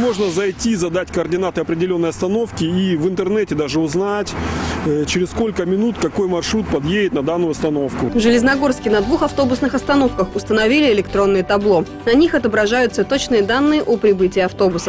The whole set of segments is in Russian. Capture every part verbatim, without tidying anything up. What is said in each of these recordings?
можно зайти, задать координаты определенной остановки и в интернете даже узнать, через сколько минут какой маршрут подъедет на данную остановку. В Железногорске на двух автобусных остановках установили электронные табло. На них отображаются точные данные о прибытии автобусов.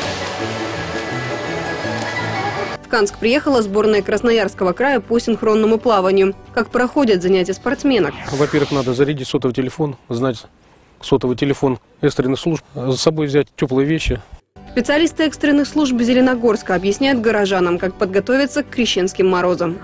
В Канск приехала сборная Красноярского края по синхронному плаванию. Как проходят занятия спортсменок? Во-первых, надо зарядить сотовый телефон, знать сотовый телефон экстренных служб, за собой взять теплые вещи. Специалисты экстренных служб Зеленогорска объясняют горожанам, как подготовиться к крещенским морозам.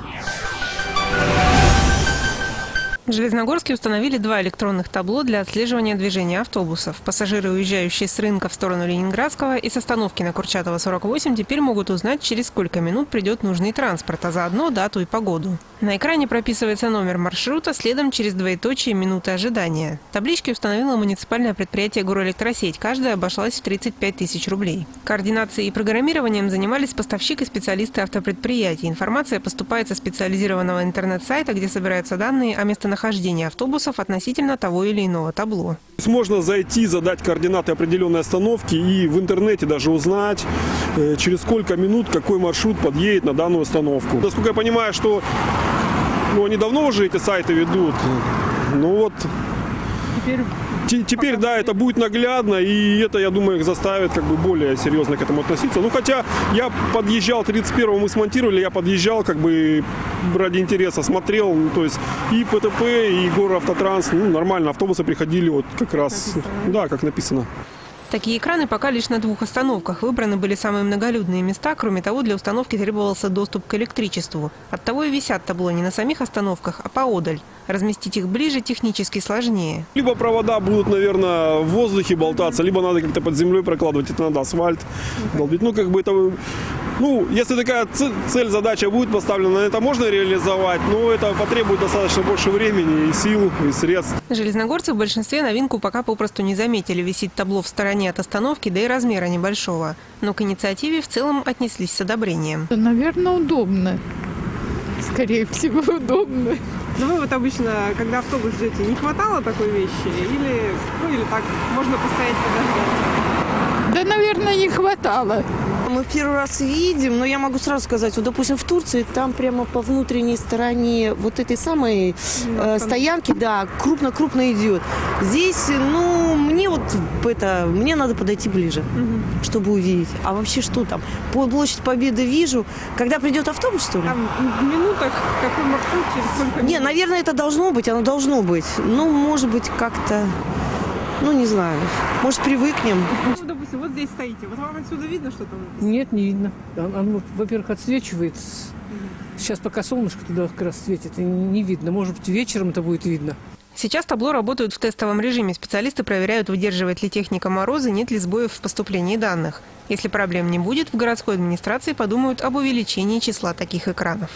В Железногорске установили два электронных табло для отслеживания движения автобусов. Пассажиры, уезжающие с рынка в сторону Ленинградского и с остановки на Курчатова сорок восемь, теперь могут узнать, через сколько минут придет нужный транспорт, а заодно дату и погоду. На экране прописывается номер маршрута, следом через двоеточие минуты ожидания. Таблички установило муниципальное предприятие «Горэлектросеть». Каждая обошлась в тридцать пять тысяч рублей. Координацией и программированием занимались поставщик и специалисты автопредприятий. Информация поступает со специализированного интернет-сайта, где собираются данные о местонахождении хождения автобусов относительно того или иного табло. Можно зайти, задать координаты определенной остановки и в интернете даже узнать, через сколько минут какой маршрут подъедет на данную остановку. Насколько я понимаю, что ну, они давно уже эти сайты ведут. Ну вот. Теперь... Теперь, да, это будет наглядно, и это, я думаю, их заставит как бы более серьезно к этому относиться. Ну, хотя я подъезжал, тридцать первого мы смонтировали, я подъезжал как бы ради интереса, смотрел, ну, то есть и ПТП, и Горавтотранс, ну, нормально, автобусы приходили вот как раз, да, как написано. Такие экраны пока лишь на двух остановках. Выбраны были самые многолюдные места. Кроме того, для установки требовался доступ к электричеству. Оттого и висят табло не на самих остановках, а поодаль. Разместить их ближе технически сложнее. Либо провода будут, наверное, в воздухе болтаться, либо надо как-то под землей прокладывать, это надо асфальт долбить. Ну, как бы это... Ну, если такая цель, задача будет поставлена, это можно реализовать, но это потребует достаточно больше времени и сил, и средств. Железногорцы в большинстве новинку пока попросту не заметили. Висит табло в стороне от остановки, да и размера небольшого. Но к инициативе в целом отнеслись с одобрением. Наверное, удобно. Скорее всего, удобно. Ну вы вот обычно, когда автобус ждете, не хватало такой вещи? Или, ну, или так, можно постоять, подождать? Да, наверное, не хватало. Мы в первый раз видим, но я могу сразу сказать, вот, допустим, в Турции, там прямо по внутренней стороне вот этой самой э, стоянки, да, крупно-крупно идет. Здесь, ну, мне вот это, мне надо подойти ближе, угу. чтобы увидеть. А вообще что там? По Площадь Победы вижу, когда придет автобус, что ли? Там в минутах какой маршрут, через сколько минут? Не, наверное, это должно быть, оно должно быть. Ну, может быть, как-то... Ну, не знаю. Может, привыкнем. Ну, допустим, вот здесь стоите. Вот вам отсюда видно, что там? Нет, не видно. Оно, во-первых, отсвечивается. Сейчас пока солнышко туда как раз светит, и не видно. Может быть, вечером это будет видно. Сейчас табло работают в тестовом режиме. Специалисты проверяют, выдерживает ли техника морозы, нет ли сбоев в поступлении данных. Если проблем не будет, в городской администрации подумают об увеличении числа таких экранов.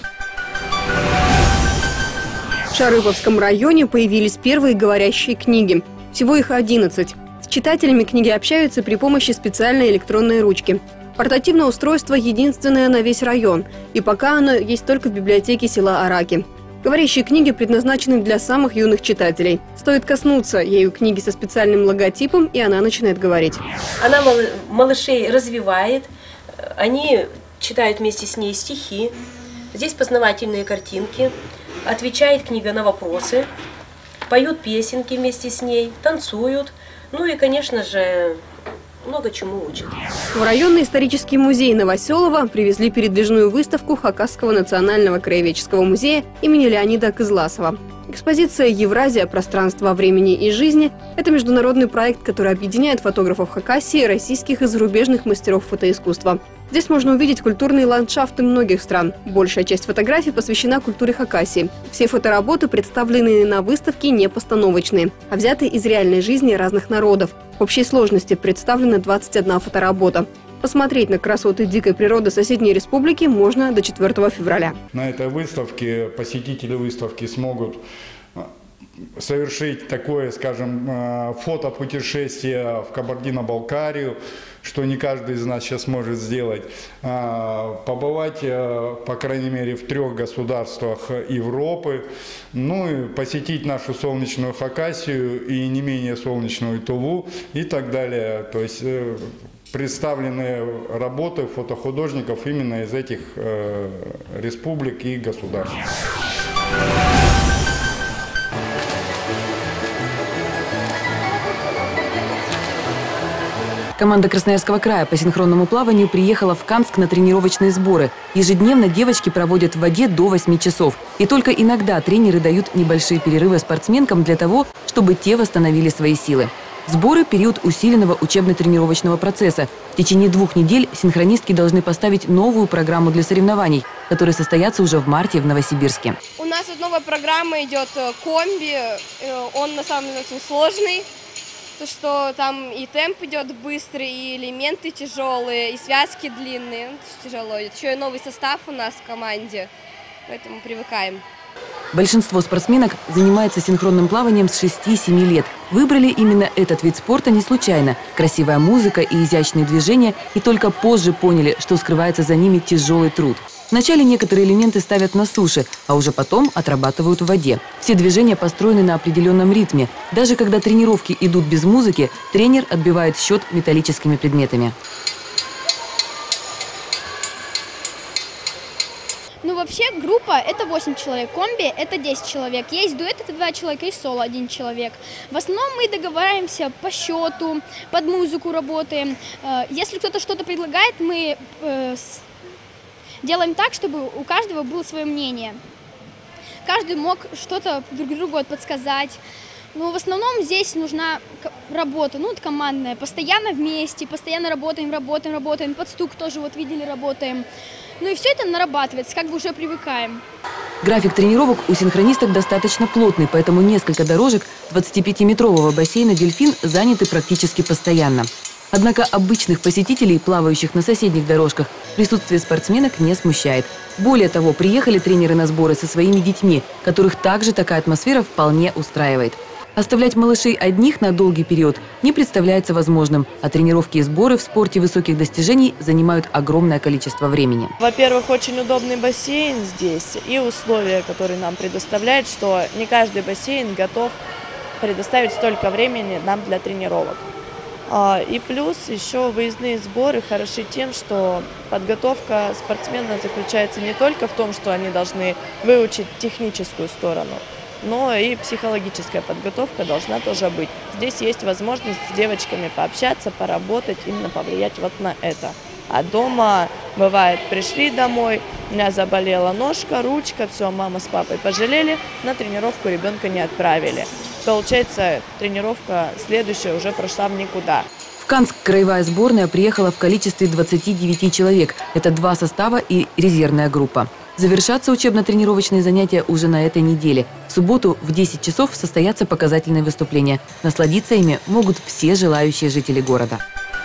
В Шарыповском районе появились первые говорящие книги. Всего их одиннадцать. С читателями книги общаются при помощи специальной электронной ручки. Портативное устройство единственное на весь район. И пока оно есть только в библиотеке села Араки. Говорящие книги предназначены для самых юных читателей. Стоит коснуться ею книги со специальным логотипом, и она начинает говорить. Она малышей развивает. Они читают вместе с ней стихи. Здесь познавательные картинки. Отвечает книга на вопросы. Поют песенки вместе с ней, танцуют, ну и, конечно же, много чему учат. В районный исторический музей Новоселово привезли передвижную выставку Хакасского национального краеведческого музея имени Леонида Кызласова. Экспозиция «Евразия. Пространство времени и жизни» – это международный проект, который объединяет фотографов Хакасии, российских и зарубежных мастеров фотоискусства. Здесь можно увидеть культурные ландшафты многих стран. Большая часть фотографий посвящена культуре Хакасии. Все фотоработы, представленные на выставке, не постановочные, а взяты из реальной жизни разных народов. В общей сложности представлена двадцать одна фоторабота. Посмотреть на красоты дикой природы соседней республики можно до четвёртого февраля. На этой выставке посетители выставки смогут совершить такое, скажем, фотопутешествие в Кабардино-Балкарию, что не каждый из нас сейчас может сделать. Побывать, по крайней мере, в трех государствах Европы, ну и посетить нашу солнечную Хакасию и не менее солнечную Туву и так далее. То есть представлены работы фотохудожников именно из этих э, республик и государств. Команда Красноярского края по синхронному плаванию приехала в Канск на тренировочные сборы. Ежедневно девочки проводят в воде до восьми часов. И только иногда тренеры дают небольшие перерывы спортсменкам для того, чтобы те восстановили свои силы. Сборы – период усиленного учебно-тренировочного процесса. В течение двух недель синхронистки должны поставить новую программу для соревнований, которые состоятся уже в марте в Новосибирске. У нас вот новая программа идет комби. Он на самом деле очень сложный. То, что там и темп идет быстрый, и элементы тяжелые, и связки длинные. Ну, тяжело идет. Еще и новый состав у нас в команде, поэтому привыкаем. Большинство спортсменок занимается синхронным плаванием с шести-семи лет. Выбрали именно этот вид спорта не случайно. Красивая музыка и изящные движения, и только позже поняли, что скрывается за ними тяжелый труд. Вначале некоторые элементы ставят на суше, а уже потом отрабатывают в воде. Все движения построены на определенном ритме. Даже когда тренировки идут без музыки, тренер отбивает счет металлическими предметами. Ну, вообще, группа – это восемь человек, комби – это десять человек. Есть дуэт – это два человека, и соло – один человек. В основном мы договариваемся по счету, под музыку работаем. Если кто-то что-то предлагает, мы делаем так, чтобы у каждого было свое мнение. Каждый мог что-то друг другу подсказать. Но в основном здесь нужна работа, ну, командная. Постоянно вместе, постоянно работаем, работаем, работаем. Под стук тоже, вот видели, работаем. Ну и все это нарабатывается, как бы уже привыкаем. График тренировок у синхронисток достаточно плотный, поэтому несколько дорожек двадцатипятиметрового бассейна «Дельфин» заняты практически постоянно. Однако обычных посетителей, плавающих на соседних дорожках, присутствие спортсменок не смущает. Более того, приехали тренеры на сборы со своими детьми, которых также такая атмосфера вполне устраивает. Оставлять малышей одних на долгий период не представляется возможным, а тренировки и сборы в спорте высоких достижений занимают огромное количество времени. Во-первых, очень удобный бассейн здесь и условия, которые нам предоставляют, что не каждый бассейн готов предоставить столько времени нам для тренировок. И плюс еще выездные сборы хороши тем, что подготовка спортсмена заключается не только в том, что они должны выучить техническую сторону, но и психологическая подготовка должна тоже быть. Здесь есть возможность с девочками пообщаться, поработать, именно повлиять вот на это. А дома, бывает, пришли домой, у меня заболела ножка, ручка, все, мама с папой пожалели, на тренировку ребенка не отправили. Получается, тренировка следующая уже прошла в никуда. В Канск краевая сборная приехала в количестве двадцати девяти человек. Это два состава и резервная группа. Завершатся учебно-тренировочные занятия уже на этой неделе. В субботу в десять часов состоятся показательные выступления. Насладиться ими могут все желающие жители города.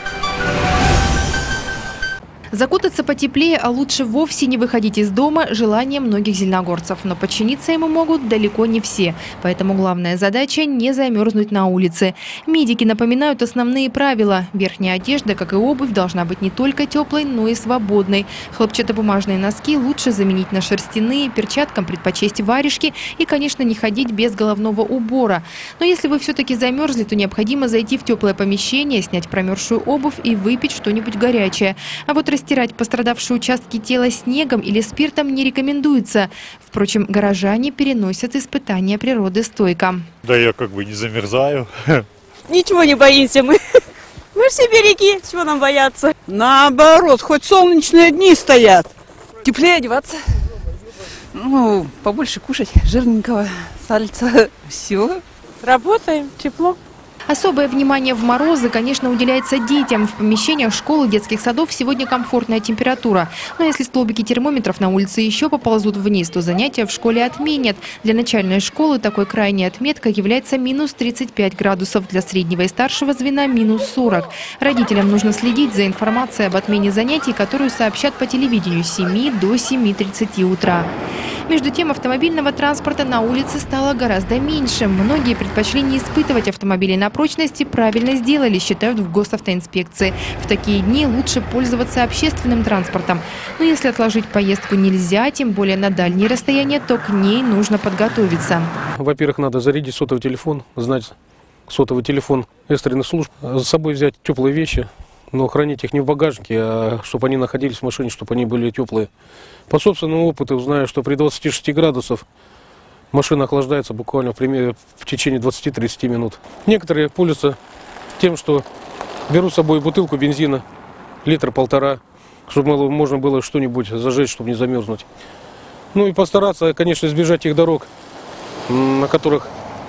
Закутаться потеплее, а лучше вовсе не выходить из дома – желание многих зеленогорцев. Но подчиниться ему могут далеко не все. Поэтому главная задача – не замерзнуть на улице. Медики напоминают основные правила. Верхняя одежда, как и обувь, должна быть не только теплой, но и свободной. Хлопчатобумажные носки лучше заменить на шерстяные, перчаткам предпочесть варежки и, конечно, не ходить без головного убора. Но если вы все-таки замерзли, то необходимо зайти в теплое помещение, снять промерзшую обувь и выпить что-нибудь горячее. А вот стирать пострадавшие участки тела снегом или спиртом не рекомендуется. Впрочем, горожане переносят испытания природы стойко. Да я как бы не замерзаю. Ничего не боимся мы. Мы все береги, чего нам бояться? Наоборот, хоть солнечные дни стоят. Теплее одеваться. Ну, побольше кушать жирненького, сальца. Все. Работаем, тепло. Особое внимание в морозы, конечно, уделяется детям. В помещениях школ и детских садов сегодня комфортная температура. Но если столбики термометров на улице еще поползут вниз, то занятия в школе отменят. Для начальной школы такой крайней отметкой является минус тридцать пять градусов. Для среднего и старшего звена минус сорок. Родителям нужно следить за информацией об отмене занятий, которую сообщат по телевидению с семи до семи тридцати утра. Между тем, автомобильного транспорта на улице стало гораздо меньше. Многие предпочли не испытывать автомобили на прочности, правильно сделали, считают в госавтоинспекции. В такие дни лучше пользоваться общественным транспортом. Но если отложить поездку нельзя, тем более на дальние расстояния, то к ней нужно подготовиться. Во-первых, надо зарядить сотовый телефон, знать сотовый телефон экстренных служб, с собой взять теплые вещи, Но хранить их не в багажнике, а чтобы они находились в машине, чтобы они были теплые. По собственному опыту знаю, что при двадцати шести градусах машина охлаждается буквально в, примере, в течение двадцати-тридцати минут. Некоторые пользуются тем, что берут с собой бутылку бензина, литра полтора, чтобы можно было что-нибудь зажечь, чтобы не замерзнуть. Ну и постараться, конечно, избежать тех дорог, на которых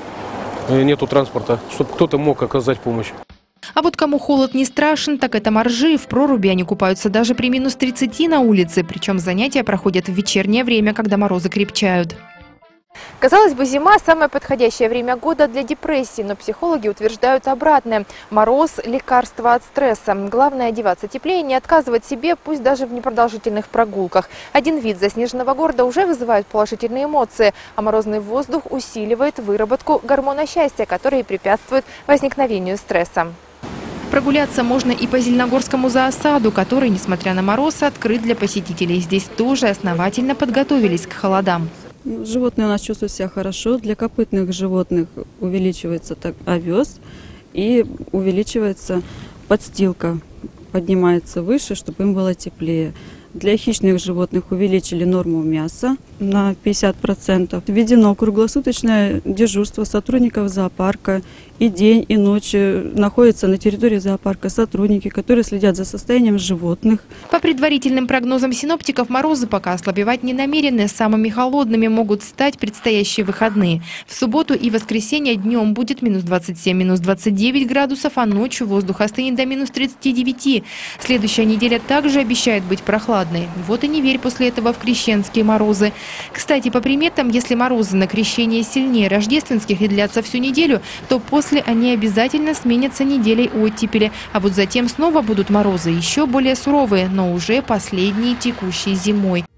нету транспорта, чтобы кто-то мог оказать помощь. А вот кому холод не страшен, так это моржи. В проруби они купаются даже при минус тридцати на улице. Причем занятия проходят в вечернее время, когда морозы крепчают. Казалось бы, зима – самое подходящее время года для депрессии, но психологи утверждают обратное. Мороз – лекарство от стресса. Главное – одеваться теплее, не отказывать себе, пусть даже в непродолжительных прогулках. Один вид заснеженного города уже вызывает положительные эмоции, а морозный воздух усиливает выработку гормона счастья, который препятствует возникновению стресса. Прогуляться можно и по Зеленогорскому зоосаду, который, несмотря на мороз, открыт для посетителей. Здесь тоже основательно подготовились к холодам. Животные у нас чувствуют себя хорошо. Для копытных животных увеличивается так, овес и увеличивается подстилка, поднимается выше, чтобы им было теплее. Для хищных животных увеличили норму мяса на пятьдесят процентов. Введено круглосуточное дежурство сотрудников зоопарка. И день, и ночь находятся на территории зоопарка сотрудники, которые следят за состоянием животных. По предварительным прогнозам синоптиков, морозы пока ослабевать не намерены. Самыми холодными могут стать предстоящие выходные. В субботу и воскресенье днем будет минус двадцать семь, минус двадцать девять градусов, а ночью воздух остынет до минус тридцати девяти. Следующая неделя также обещает быть прохладной. Вот и не верь после этого в крещенские морозы. Кстати, по приметам, если морозы на крещение сильнее рождественских и длятся всю неделю, то после они обязательно сменятся неделей оттепели. А вот затем снова будут морозы еще более суровые, но уже последние текущей зимой.